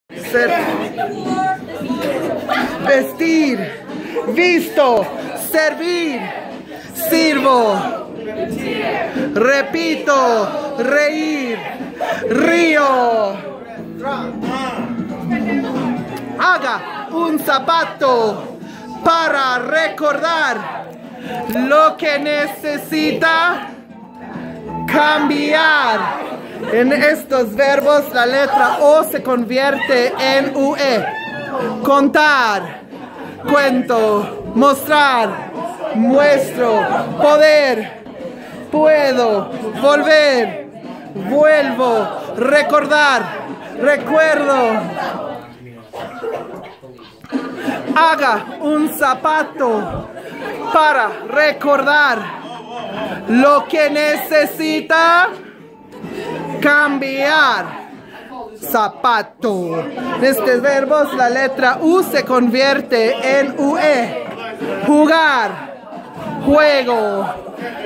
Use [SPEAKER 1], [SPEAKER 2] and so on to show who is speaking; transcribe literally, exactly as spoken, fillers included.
[SPEAKER 1] Ser, vestir, visto, servir, sirvo, repito, reír, río. Haga un zapato para recordar lo que necesita cambiar. En estos verbos la letra O se convierte en U E. Contar, cuento, mostrar, muestro, poder, puedo, volver, vuelvo, recordar, recuerdo. Haga un zapato para recordar lo que necesita cambiar. Zapato. En estos verbos la letra U se convierte en U E. Jugar, juego,